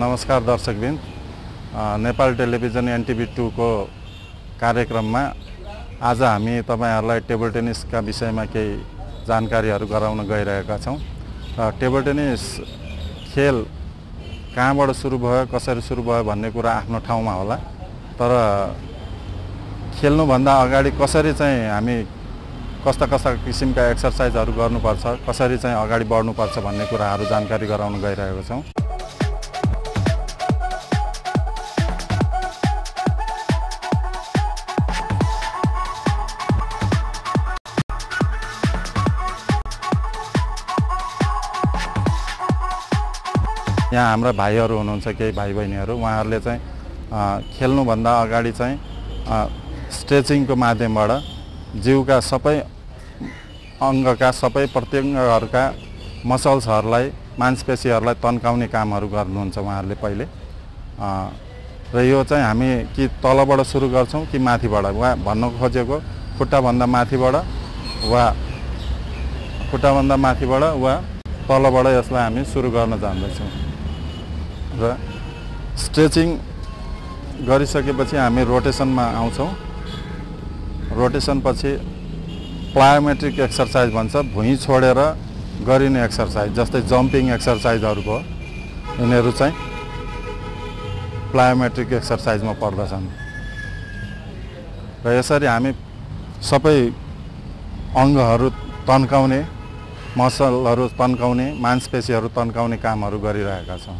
नमस्कार दर्शकबिन, Nepal television NTV2 को कार्यक्रममा आज हामी तपाईहरुलाई टेबल टेनिसका विषयमा केही जानकारीहरू गराउन गइरहेका छौं। टेबल टेनिस खेल कहाँबाट सुरु भयो, कसरी सुरु भयो भन्ने कुरा आफ्नो ठाउँमा होला, तर खेल्नु भन्दा अगाडि कसरी चाहिँ हामी कस्ता किसिमका एक्सरसाइजहरू गर्नुपर्छ, कसरी चाहिँ अगाडि बढ्नुपर्छ भन्ने कुराहरू जानकारी गराउन गइरहेको छौं। यहाँ हाम्रा भाइहरू हुनुहुन्छ, केही भाइ बहिनीहरू, उहाँहरूले चाहिँ खेल्नु भन्दा अगाडि चाहिँ स्ट्रेचिङको माध्यमबाट जिउका सबै अङ्गका सबै प्रत्यङ्गहरूका मसल्सहरूलाई, मांसपेशीहरूलाई तन्काउने कामहरू गर्नुहुन्छ उहाँहरूले पहिले। र यो चाहिँ हामी कि तलबाट सुरु गर्छौं कि माथिबाट, वा भन्न खोजेको खुट्टाभन्दा माथिबाट वा तलबाट यसलाई हामी सुरु गर्न जाँदैछौँ। र स्ट्रेचिङ गरिसकेपछि हामी रोटेसनमा आउँछौँ। रोटेसन पछि प्लायोमेट्रिक एक्सरसाइज भन्छ, भुइँ छोडेर गरिने एक्सरसाइज, जस्तै जम्पिङ एक्सरसाइजहरू भयो, यिनीहरू चाहिँ प्लायोमेट्रिक एक्सरसाइजमा पर्दछन्। र यसरी हामी सबै अङ्गहरू तन्काउने, मसलहरू तन्काउने, मांसपेशीहरू तन्काउने कामहरू गरिरहेका छौँ।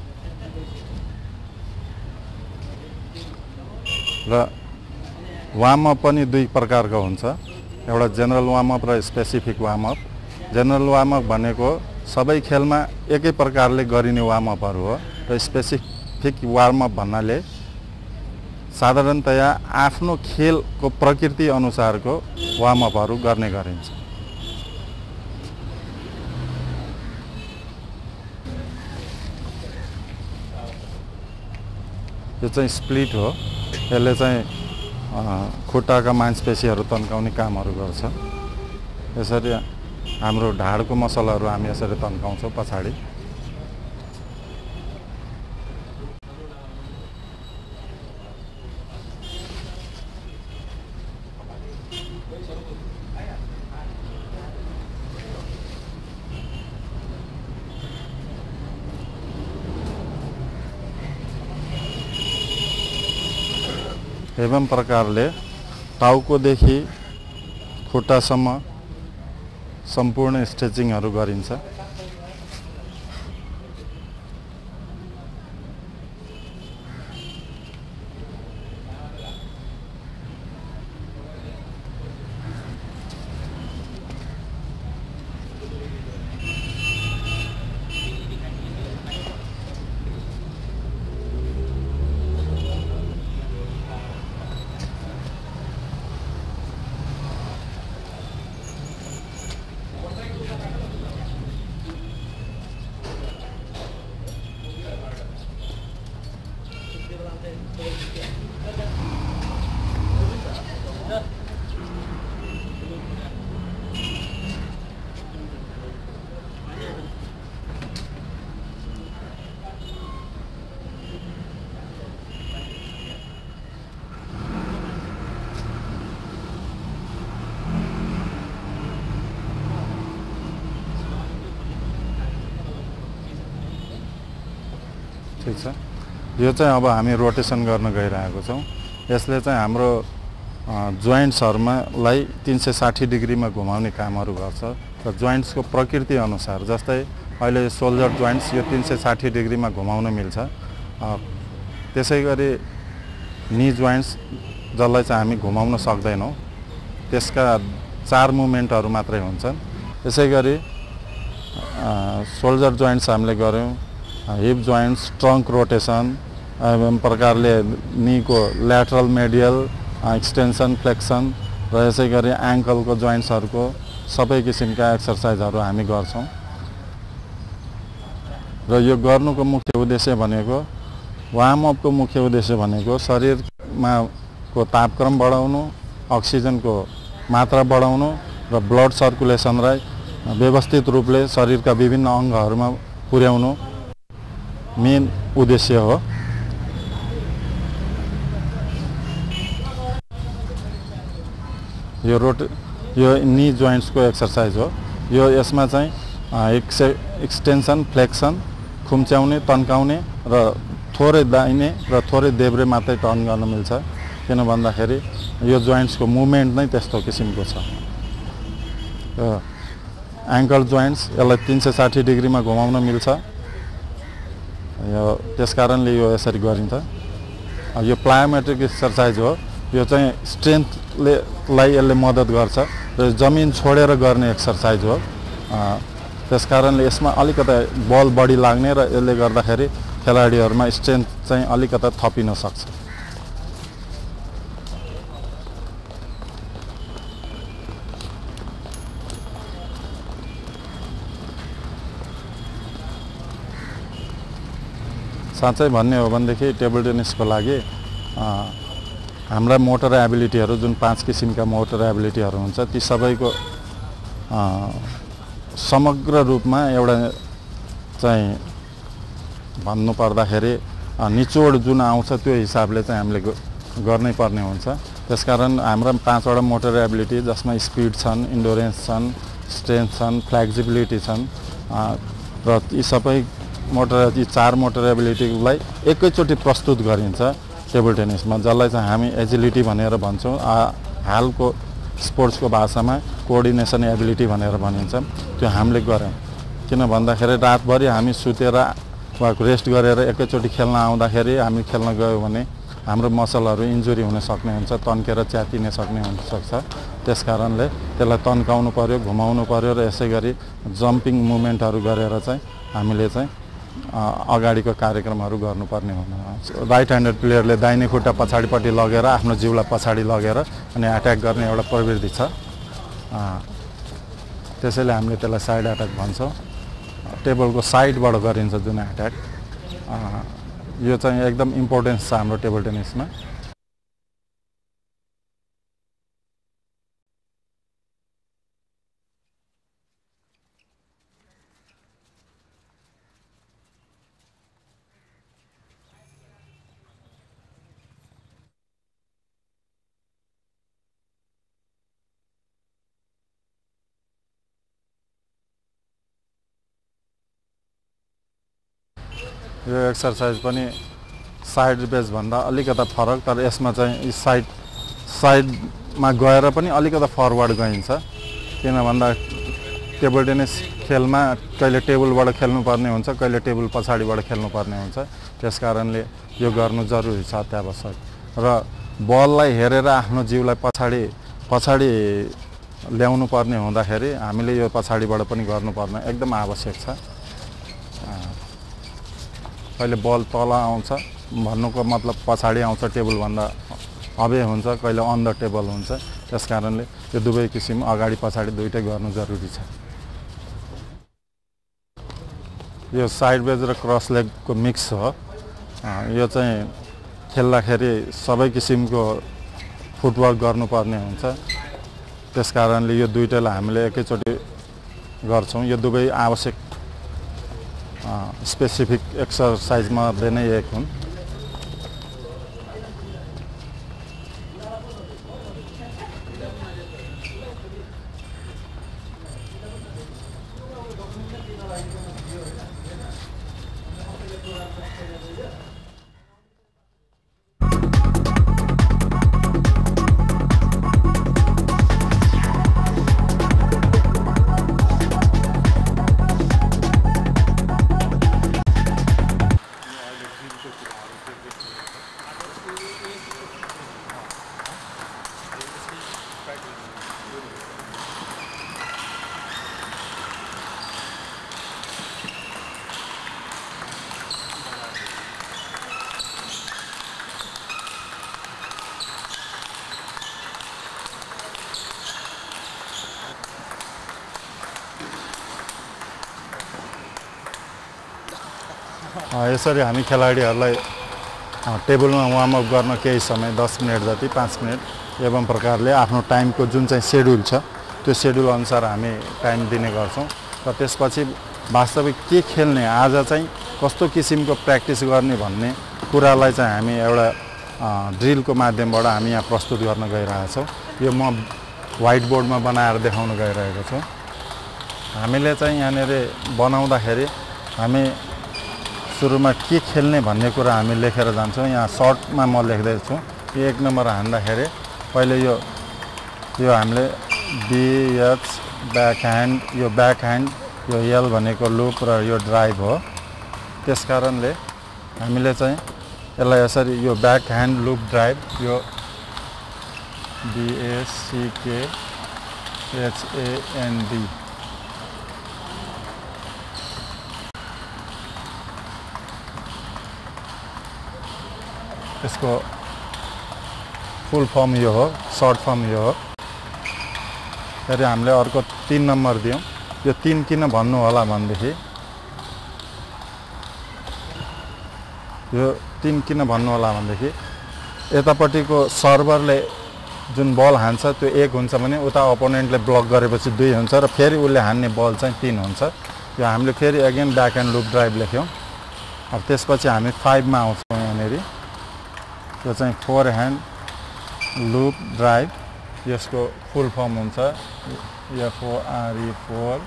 र वार्म अप पनि दुई प्रकारको हुन्छ, एउटा जेनरल वार्म अप र specific warm up. General warm up भनेको सबै खेलमा एकै प्रकारले गरिने वार्म अपहरू हो, र स्पेसिफिक वार्म अप भन्नाले साधारणतया आफ्नो खेलको प्रकृति अनुसारको वार्म अपहरू गर्ने गरिन्छ। यो चाहिँ स्प्लिट हो, यसले चाहिँ खुट्टाका मांसपेशीहरू तन्काउने कामहरू गर्छ। यसरी हाम्रो ढाडको मसलहरू हामी यसरी तन्काउँछौँ पछाडि। एवं प्रकारले टाउकोदेखि खुट्टासम्म सम्पूर्ण स्ट्रेचिङहरू गरिन्छ। ठीक छ, यो चाहिँ अब हामी रोटेसन गर्न गइरहेको छौँ। यसले चाहिँ हाम्रो जोइन्ट्सहरुलाई 360 डिग्रीमा घुमाउने कामहरू गर्छ। र जोइन्ट्सको प्रकृति अनुसार, जस्तै अहिले सोल्जर जोइन्ट्स यो 360 डिग्रीमा घुमाउन मिल्छ। त्यसैगरी नी जोइन्ट्स जसलाई चाहिँ हामी घुमाउन सक्दैनौँ, त्यसका 4 मुभमेन्टहरू मात्रै हुन्छन्। त्यसैगरी सोल्जर जोइन्ट्स हामीले गर्यौं, हिप जोइन्ट्स, ट्रंक रोटेसन, एवं प्रकारले नी को ल्याटरल मेडियल एक्सटेंशन, फ्लेक्सन, र यसैगरी एंकल को जोइन्ट्सहरुको सबै किसिमका एक्सरसाइजहरू हामी गर्छौं। र यो गर्नुको मुख्य उद्देश्य भनेको, वार्म अप को मुख्य उद्देश्य भनेको शरीरमा को तापक्रम बढाउनु, अक्सिजन को मात्रा बढाउनु र ब्लड सर्कुलेसनलाई व्यवस्थित रूपले शरीरका विभिन्न अङ्गहरूमा पुर्याउनु मेन उद्देश्य हो। यो नी जोइन्ट्सको एक्सर्साइज हो। यो यसमा चाहिँ एक्सटेन्सन, फ्लेक्सन, खुम्च्याउने, तन्काउने र थोरै दाहिने र थोरै देब्रे मात्रै टर्न गर्न मिल्छ। किन भन्दाखेरि यो जोइन्ट्सको मुभमेन्ट नै त्यस्तो किसिमको छ। एङ्कल जोइन्ट्स यसलाई 360 डिग्रीमा घुमाउन मिल्छ। यो त्यसकारणले यो यसरी गरिन्छ। यो प्लायोमेट्रिक एक्सर्साइज हो। यो चाहिँ स्ट्रेन्थलाई यसले मद्दत गर्छ र जमिन छोडेर गर्ने एक्सर्साइज हो। त्यसकारणले यसमा अलिकता बल बढी लाग्ने र यसले गर्दाखेरि खेलाडीहरुमा स्ट्रेन्थ चाहिँ अलिकता थपिन सक्छ। साँच्चै भन्ने हो भनेदेखि टेबल टेनिसको लागि हाम्रा मोटर एबिलिटीहरु जुन 5 किसिमका मोटर एबिलिटीहरु हुन्छ ती सबैको समग्र रूपमा एउटा चाहिँ भन्नु पर्दाखेरि निचोड जुन आउँछ त्यो हिसाबले चाहिँ हामीले गर्नै पर्ने हुन्छ। त्यसकारण हाम्रा 5 वटा मोटर एबिलिटी जसमा स्पिड छन्, इन्डोरेन्स छन्, स्ट्रेन्थ छन्, फ्लेक्सिबिलिटी छन् र यी सबै यी 4 मोटर एबिलिटीलाई एकैचोटि प्रस्तुत गरिन्छ टेबल टेनिसमा, जसलाई चाहिँ हामी एजिलिटी भनेर भन्छौँ। हालको स्पोर्ट्सको भाषामा कोअर्डिनेसन एबिलिटी भनेर भनिन्छ। त्यो हामीले गर्यौं। किन भन्दाखेरि रातभरि हामी सुतेर वा रेस्ट गरेर एकैचोटि खेल्न आउँदाखेरि हामी खेल्न गयो भने हाम्रो मसलहरू इन्जुरी हुन सक्ने हुन्छ, तन्केर च्यातिन सक्ने हुन सक्छ। त्यसकारणले त्यसलाई तन्काउनु पर्यो, घुमाउनु पर्यो र यसैगरी जम्पिङ मुभमेन्टहरू गरेर चाहिँ हामीले चाहिँ अगाडिको कार्यक्रमहरू गर्नुपर्ने हुन्छ। राइट ह्यान्डेड प्लेयरले दाहिने खुट्टा पछाडिपट्टि लगेर आफ्नो जिउलाई पछाडि लगेर अनि अट्याक गर्ने एउटा प्रवृत्ति छ। त्यसैले हामीले त्यसलाई साइड अट्याक भन्छौँ। टेबलको साइडबाट गरिन्छ जुन अट्याक, यो चाहिँ एकदम इम्पोर्टेन्स छ हाम्रो टेबल टेनिसमा। यो एक्सर्साइज पनि साइड बेस भन्दा अलिकता फरक, तर यसमा चाहिँ साइडमा गएर पनि अलिकता फरवर्ड गइन्छ। किन भन्दा टेबल टेनिस खेलमा कहिले टेबलबाट खेल्नुपर्ने हुन्छ, कहिले टेबल पछाडिबाट खेल्नुपर्ने हुन्छ। त्यसकारणले यो गर्नु जरुरी छ अत्यावश्यक। र बललाई हेरेर आफ्नो जिउलाई पछाडि ल्याउनु पर्ने हुँदाखेरि हामीले यो पछाडिबाट पनि गर्नुपर्ने एकदम आवश्यक छ। कहिले बल तल आउँछ भन्नुको मतलब पछाडि आउँछ टेबल भन्दा अबे हुन्छ, कहिले अन द टेबल हुन्छ। त्यसकारणले यो दुवै किसिम अगाडि पछाडि दुईटै गर्नु जरुरी छ। यो साइड बेज र क्रस लेगको मिक्स हो। यो चाहिँ खेल्दाखेरि सबै किसिमको फुटवर्क गर्नुपर्ने हुन्छ। त्यसकारणले यो दुईटैलाई हामीले एकैचोटि गर्छौँ। यो दुवै आवश्यक स्पेसिफिक एक्सर्साइजमा नै एक हुन्। यसरी हामी खेलाडीहरूलाई टेबलमा वार्मअप गर्न केही समय 10 मिनेट जति 5 मिनेट एवं प्रकारले आफ्नो टाइमको जुन चाहिँ सेड्युल छ त्यो सेड्युल अनुसार हामी टाइम दिने गर्छौं र त्यसपछि वास्तविक के खेल्ने, आज चाहिँ कस्तो किसिमको प्र्याक्टिस गर्ने भन्ने कुरालाई चाहिँ हामी एउटा ड्रिलको माध्यमबाट हामी यहाँ प्रस्तुत गर्न गइरहेछौँ। यो म व्हाइट बोर्डमा बनाएर देखाउन गइरहेको छु। हामीले चाहिँ यहाँनिर बनाउँदाखेरि हामी सुरुमा के खेल्ने भन्ने कुरा हामी लेखेर जान्छौँ। यहाँ सर्टमा म लेख्दैछु। यो 1 नम्बर हान्दाखेरि पहिले यो हामीले BH ब्याक ह्यान्ड, यो ब्याक ह्यान्ड, यो L भनेको लुप र यो ड्राइभ हो। त्यस कारणले हामीले चाहिँ यसलाई यसरी यो ब्याक ह्यान्ड लुप ड्राइभ यो BACKHAND यसको फुल फर्म यो हो, सर्ट फर्म यो हो। फेरि हामीले अर्को 3 नम्बर दियौँ। यो 3 किन भन्नु होला भनेदेखि यतापट्टिको सर्भरले जुन बल हान्छ त्यो 1 हुन्छ भने उता अपोनेन्टले ब्लक गरेपछि 2 हुन्छ र फेरि उसले हान्ने बल चाहिँ 3 हुन्छ। यो हामीले फेरि again back hand loop drive लेख्यौँ। अब त्यसपछि हामी 5 मा आउँछौँ। यहाँनिर यो चाहिँ 4 ह्यान्ड लुप ड्राइभ, यसको फुल फर्म हुन्छ FORE4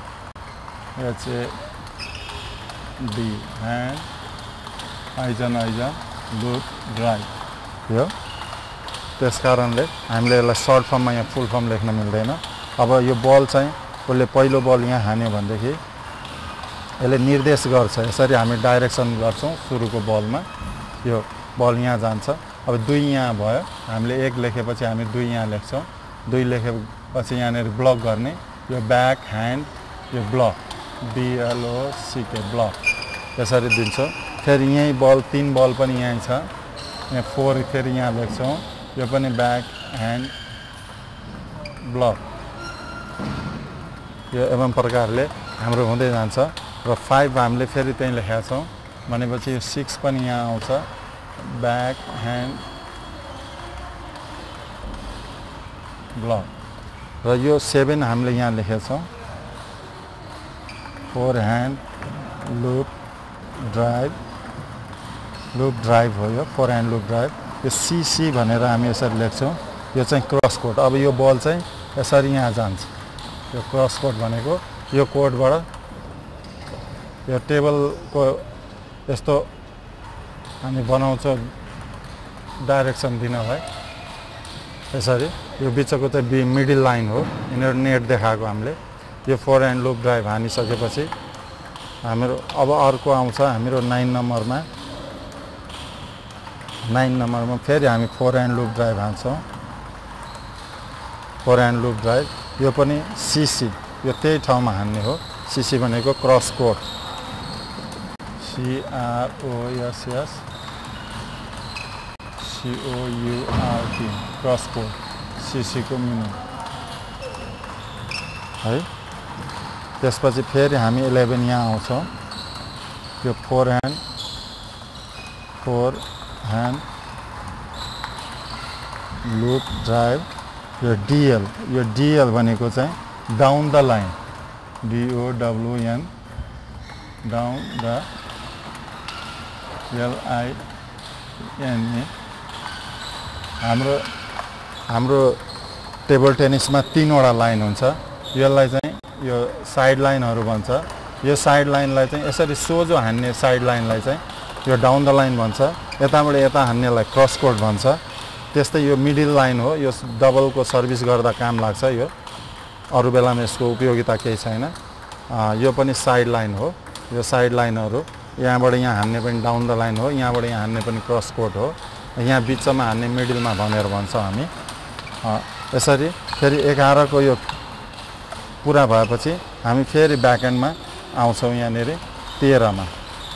HAND ह्यान्ड आइजन लुप ड्राइभ यो। त्यस कारणले हामीले यसलाई सर्ट फर्ममा यहाँ फुल फर्म लेख्न मिल्दैन। अब यो बल चाहिँ उसले पहिलो बल यहाँ हान्यो भनेदेखि यसले निर्देश गर्छ। यसरी हामी डाइरेक्सन गर्छौँ। सुरुको बलमा यो बल यहाँ जान्छ। अब 2 यहाँ भयो, हामीले 1 लेखेपछि हामी 2 यहाँ लेख्छौँ। 2 लेखेपछि यहाँनिर ब्लक गर्ने यो ब्याक ह्यान्ड यो ब्लक BLOCK ब्लक यसरी दिन्छौँ। फेरि यहीँ बल 3 बल पनि यहीँ छ। यहाँ 4 फेरि यहाँ लेख्छौँ। यो पनि ब्याक ह्यान्ड ब्लक यो एवं प्रकारले हाम्रो हुँदै जान्छ। र 5 हामीले फेरि त्यहीँ लेखेका छौँ भनेपछि यो 6 पनि यहाँ आउँछ ब्याक ह्यान्ड ब्लक। र यो 7 हामीले यहाँ लेखेका छौँ 4 ह्यान्ड लुप ड्राइभ हो। यो 4 ह्यान्ड लुप ड्राइभ। यो CC भनेर हामी यसरी लेख्छौँ। यो चाहिँ क्रस कोड। अब यो बल चाहिँ यसरी यहाँ जान्छ। यो क्रस कोड भनेको यो कोडबाट यो टेबलको यस्तो हामी बनाउँछौँ डाइरेक्सन दिनलाई। यसरी यो बिचको चाहिँ मिडल लाइन हो। यिनीहरू नेट देखाएको हामीले। यो 4 ह्यान्ड लुप ड्राइभ हानिसकेपछि हाम्रो अब अर्को आउँछ हाम्रो 9 नम्बरमा। 9 नम्बरमा फेरि हामी 4 ह्यान्ड लुप ड्राइभ हान्छौँ। 4 ह्यान्ड लुप ड्राइभ यो पनि CC यो त्यही ठाउँमा हान्ने हो। CC भनेको cross court CROSSCOURT cross court CC को मिनिङ है। त्यसपछि फेरि हामी 11 यहाँ आउँछौँ। यो 4 ह्यान्ड लुप ड्राइभ यो DL भनेको चाहिँ down the line DOWN down the LINE। हाम्रो टेबल टेनिसमा 3 वटा लाइन हुन्छ। यसलाई चाहिँ यो साइड लाइनहरू भन्छ। यो साइड लाइनलाई चाहिँ यसरी सोझो हान्ने साइड लाइनलाई चाहिँ यो डाउन द लाइन भन्छ। यताबाट यता हान्नेलाई क्रस कोड भन्छ। त्यस्तै यो मिडल लाइन हो। यो डबलको सर्भिस गर्दा काम लाग्छ। यो अरू बेलामा यसको उपयोगिता केही छैन। यो पनि साइड लाइन हो। यो साइड लाइनहरू यहाँबाट यहाँ हान्ने पनि डाउन द लाइन हो। यहाँबाट यहाँ हान्ने पनि क्रस कोड हो। यहाँ बिचमा हान्ने मिडलमा भनेर भन्छौँ हामी। यसरी फेरि 11 को यो पुरा भएपछि हामी फेरि ब्याकएन्डमा आउँछौँ। यहाँनिर 13 मा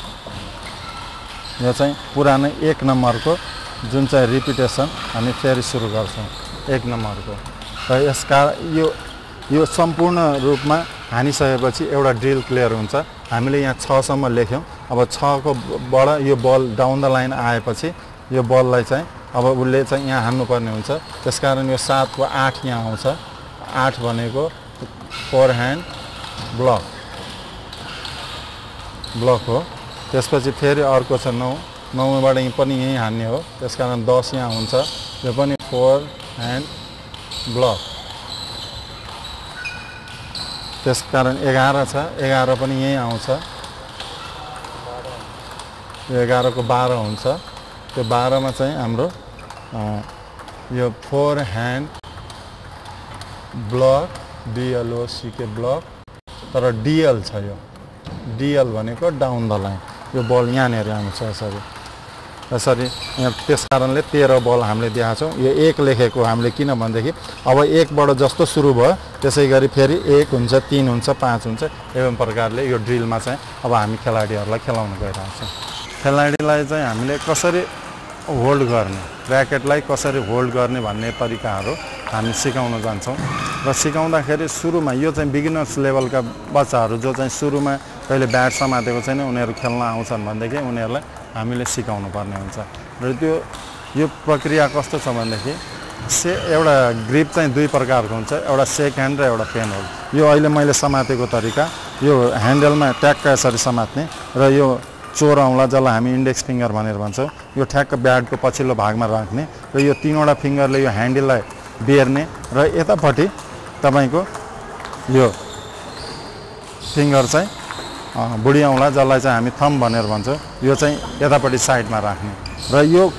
यो चाहिँ पुरानै 1 नम्बरको जुन चाहिँ रिपिटेसन हामी फेरि सुरु गर्छौँ 1 नम्बरको। र यसका यो सम्पूर्ण रूपमा हानिसकेपछि एउटा ड्रिल क्लियर हुन्छ। हामीले यहाँ 6 सम्म लेख्यौँ। अब 6 को बाट यो बल डाउन द लाइन आएपछि यो बललाई चाहिँ अब उसले चाहिँ यहाँ हान्नुपर्ने हुन्छ। त्यसकारण यो 7 को 8 यहाँ आउँछ। 8 भनेको 4 ह्यान्ड ब्लक ब्लक हो। त्यसपछि फेरि अर्को छ 9, 9बाट पनि यहीँ हान्ने हो, त्यसकारण 10 यहाँ हुन्छ। यो पनि 4 ह्यान्ड ब्लक, त्यसकारण 11 छ, 11 पनि यहीँ आउँछ। यो 11 को 12 हुन्छ। त्यो 12 मा चाहिँ हाम्रो यो 4 ह्यान्ड ब्लक, DLOCK ब्लक, तर DL छ। यो DL भनेको डाउन द लाइन, यो बल यहाँनिर आउँछ यसरी यसरी। यहाँ त्यस कारणले 13 बल हामीले दिएको छौँ। यो 1 लेखेको हामीले किन भनेदेखि अब 1 बाट जस्तो सुरु भयो त्यसै गरी फेरि 1 हुन्छ, 3 हुन्छ, 5 हुन्छ, एवं प्रकारले यो ड्रिलमा चाहिँ अब हामी खेलाडीहरूलाई खेलाउन गइरहेका छौँ। खेलाडीलाई चाहिँ हामीले कसरी होल्ड गर्ने, ऱ्याकेटलाई कसरी होल्ड गर्ने भन्ने तरिकाहरू हामी सिकाउन जान्छौँ। र सिकाउँदाखेरि सुरुमा यो चाहिँ बिगिनर्स लेभलका बच्चाहरू जो चाहिँ सुरुमा कहिले ब्याट समातेको छैन उनीहरू खेल्न आउँछन् भनेदेखि उनीहरूलाई हामीले सिकाउनु पर्ने हुन्छ। र यो प्रक्रिया कस्तो छ भनेदेखि एउटा ग्रिप चाहिँ 2 प्रकारको हुन्छ, एउटा सेक ह्यान्ड र एउटा पेन होल्ड। यो अहिले मैले समातेको तरिका, यो ह्यान्डलमा ट्याक्क यसरी समात्ने र यो चोर औँला जसलाई हामी इन्डेक्स फिङ्गर भनेर भन्छौँ, यो ठ्याक्क ब्याटको पछिल्लो भागमा राख्ने र यो 3वटा फिङ्गरले यो ह्यान्डललाई बेर्ने र यतापट्टि तपाईको यो फिङ्गर चाहिँ बुढी औँला जसलाई चाहिँ हामी थम्ब भनेर भन्छौँ, यो चाहिँ यतापट्टि साइडमा राख्ने र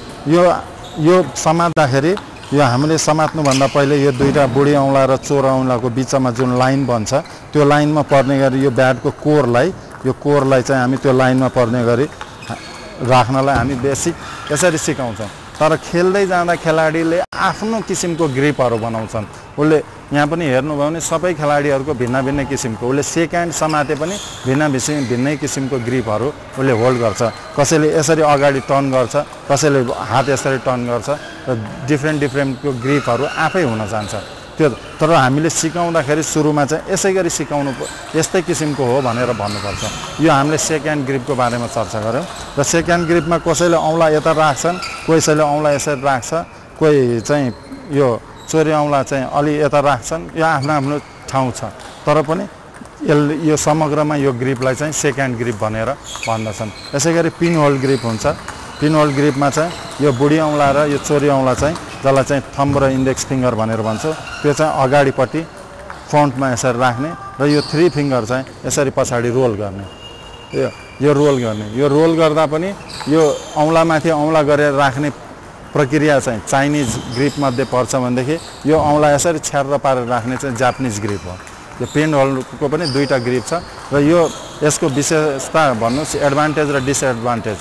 यो समात्दाखेरि यो हामीले समात्नुभन्दा पहिले यो 2टा बुढी औँला र चोर औँलाको बिचमा जुन लाइन बन्छ त्यो लाइनमा पर्ने गरी यो ब्याटको कोरलाई चाहिँ हामी त्यो लाइनमा पर्ने गरी राख्नलाई हामी बेसिक यसरी सिकाउँछौँ। तर खेल्दै जाँदा खेलाडीले आफ्नो किसिमको ग्रिपहरू बनाउँछन्। उसले यहाँ पनि हेर्नुभयो भने सबै खेलाडीहरूको भिन्न भिन्न किसिमको, उसले सेक ह्यान्ड समाते पनि भिन्नै किसिमको ग्रिपहरू उसले होल्ड गर्छ। कसैले यसरी अगाडि टर्न गर्छ, कसैले हात यसरी टर्न गर्छ र डिफ्रेन्टको ग्रिपहरू आफै हुन जान्छ त्यो। तर हामीले सिकाउँदाखेरि सुरुमा चाहिँ यसै गरी सिकाउनु, यस्तै किसिमको हो भनेर भन्नुपर्छ। यो हामीले सेक ह्यान्ड ग्रिपको बारेमा चर्चा गऱ्यौँ। र सेक ह्यान्ड ग्रिपमा कसैले औँला यता राख्छन्, कसैले औँला यसरी राख्छ, कोही चाहिँ यो चोरी औँला चाहिँ अलि यता राख्छन्, यो आफ्नो आफ्नो ठाउँ छ। तर पनि यो समग्रमा यो ग्रिपलाई चाहिँ सेक ह्यान्ड ग्रिप भनेर भन्दछन्। यसै गरी पिन होल्ड ग्रिप हुन्छ। पिन होल्ड ग्रिपमा चाहिँ यो बुढी औँला र यो चोरी औँला चाहिँ जसलाई चाहिँ थम्ब र इन्डेक्स फिङ्गर भनेर भन्छौँ, त्यो चाहिँ अगाडिपट्टि फ्रन्टमा यसरी राख्ने र यो 3 फिङ्गर चाहिँ यसरी पछाडि रोल गर्ने। यो रोल गर्ने, यो रोल गर्दा पनि यो औँलामाथि औँला गरेर राख्ने प्रक्रिया चाहिँ चाइनिज ग्रिपमध्ये पर्छ भनेदेखि यो औँला यसरी छ्यार्र पारेर राख्ने चाहिँ जापानिज ग्रिप हो। यो पेन होल्डको पनि 2टा ग्रिप छ र यसको विशेषता भन्नुहोस् एडभान्टेज र डिसएडभान्टेज,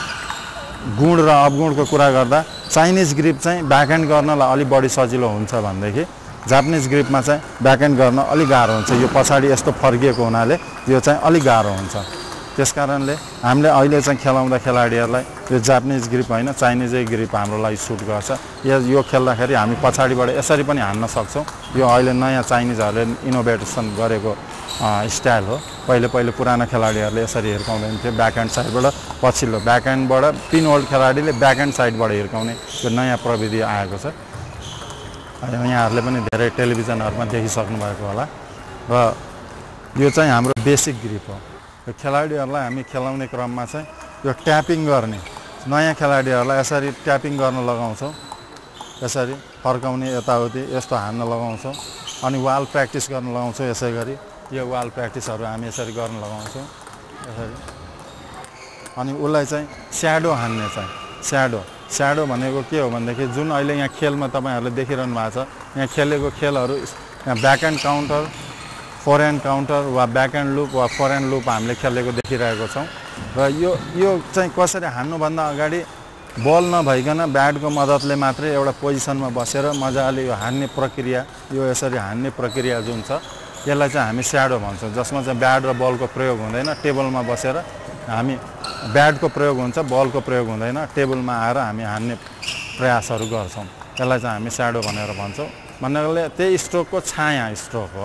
गुण र अवगुणको कुरा गर्दा चाइनिज ग्रिप चाहिँ ब्याकह्यान्ड गर्नलाई अलि बढी सजिलो हुन्छ भनेदेखि जापानिज ग्रिपमा चाहिँ ब्याकह्यान्ड गर्न अलि गाह्रो हुन्छ। यो पछाडि यस्तो फर्किएको हुनाले यो चाहिँ अलि गाह्रो हुन्छ। त्यसकारणले हामीले अहिले चाहिँ खेलाउँदा खेलाडीहरूलाई यो जापानिज ग्रिप होइन चाइनिजै ग्रिप हाम्रो लागि सुट गर्छ। यो खेल्दाखेरि हामी पछाडिबाट यसरी पनि हान्न सक्छौँ। यो अहिले नयाँ चाइनिजहरूले इनोभेसन गरेको स्टाइल हो। पहिले पुराना खेलाडीहरूले यसरी हिर्काउँदैन थियो, ब्याकह्यान्ड साइडबाट पछिल्लो ब्याकह्यान्डबाट पिन होल्ड खेलाडीले ब्याकह्यान्ड साइडबाट हिर्काउने यो नयाँ प्रविधि आएको छ। यहाँहरूले पनि धेरै टेलिभिजनहरूमा देखिसक्नु भएको होला। र यो चाहिँ हाम्रो बेसिक ग्रिप हो। यो खेलाडीहरूलाई हामी खेलाउने क्रममा चाहिँ यो ट्यापिङ गर्ने, नयाँ खेलाडीहरूलाई यसरी ट्यापिङ गर्न लगाउँछौँ, यसरी फर्काउने यताउति यस्तो हान्न लगाउँछौँ। अनि वाल प्र्याक्टिस गर्न लगाउँछौँ। यसै गरी यो वाल प्र्याक्टिसहरू हामी यसरी गर्न लगाउँछौँ यसरी। अनि उसलाई चाहिँ स्याडो हान्ने चाहिँ स्याडो भनेको के हो भनेदेखि जुन अहिले यहाँ खेलमा तपाईँहरूले देखिरहनु भएको छ, यहाँ खेलेको खेलहरू यहाँ ब्याकह्यान्ड काउन्टर, फोरह्यान्ड काउन्टर वा ब्याकह्यान्ड लुप वा फोरह्यान्ड लुप हामीले खेलेको देखिरहेको छौँ। र यो चाहिँ कसरी हान्नुभन्दा अगाडि बल नभइकन ब्याटको मद्दतले मात्रै एउटा पोजिसनमा बसेर मजाले यो हान्ने प्रक्रिया, यो यसरी हान्ने प्रक्रिया जुन छ यसलाई चाहिँ हामी स्याडो भन्छौँ। जसमा चाहिँ ब्याट र बलको प्रयोग हुँदैन, टेबलमा बसेर हामी ब्याटको प्रयोग हुन्छ, बलको प्रयोग हुँदैन, टेबलमा आएर हामी हान्ने प्रयासहरू गर्छौँ। यसलाई चाहिँ हामी स्याडो भनेर भन्छौँ। भन्नाले त्यही स्ट्रोकको छाया स्ट्रोक हो।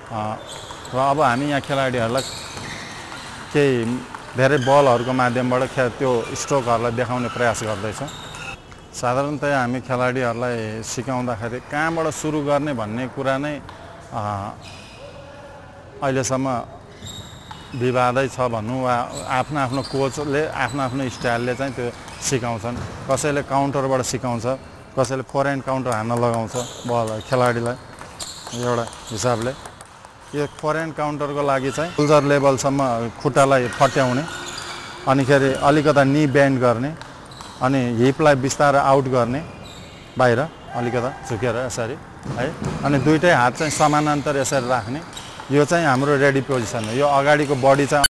र अब हामी यहाँ खेलाडीहरूलाई केही धेरै बलहरूको माध्यमबाट त्यो स्ट्रोकहरूलाई देखाउने प्रयास गर्दैछौँ। साधारणतया हामी खेलाडीहरूलाई सिकाउँदाखेरि कहाँबाट सुरु गर्ने भन्ने कुरा नै अहिलेसम्म विवादै छ भनौँ वा आफ्नो आफ्नो कोचले आफ्नो आफ्नो स्टाइलले चाहिँ त्यो सिकाउँछन्। कसैले काउन्टरबाट सिकाउँछ, कसैले फोरह्यान्ड काउन्टर हान्न लगाउँछ बल खेलाडीलाई एउटा हिसाबले। यो फोरह्यान्ड काउन्टरको लागि चाहिँ सोल्जर लेभलसम्म खुट्टालाई फट्याउने, अनिखेरि अलिकता नी बेन्ड गर्ने, अनि हिपलाई बिस्तारै आउट गर्ने बाहिर अलिकता झुकेर यसरी है, अनि दुईटै हात चाहिँ समानान्तर यसरी राख्ने। यो चाहिँ हाम्रो रेडी पोजिसन हो। यो अगाडिको बडी चाहिँ